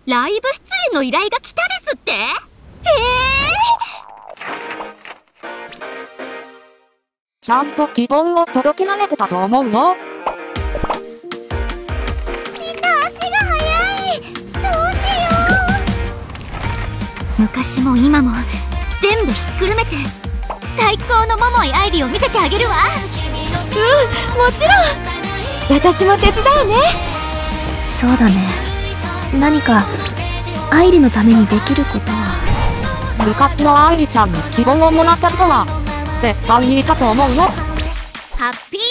ライブ出演の依頼が来たですって。 ちゃんと希望を届けられてたと思うよ。 みんな足が速い。どうしよう。昔も今も全部ひっくるめて最高の桃井愛理を見せてあげるわ。もちろん。私も手伝うね。 そうだね。何か愛理のためにできることは。 昔の愛理ちゃんに希望をもらった人は絶対にいたと思うよ。 ハッピー